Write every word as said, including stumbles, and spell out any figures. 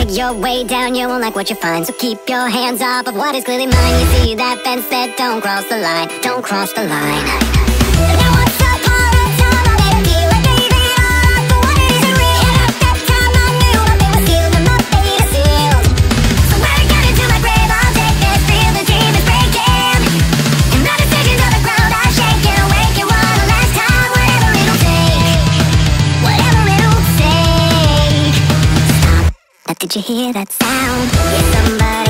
head, you're way down, you won't like what you find. So keep your hands off of what is clearly mine. You see that fence there, don't cross the line. Don't cross the line. Now what's the part of time I made me like baby, alright, but what is it real? And at that time I knew my fate was sealed and my fate is sealed. So when I get into my grave, I'll take this, feel the dream is breaking. And the decisions of the ground are shaking, awaken one last time, whatever it'll take. Whatever it'll take. Stop. Now did you hear that sound? Yeah, somebody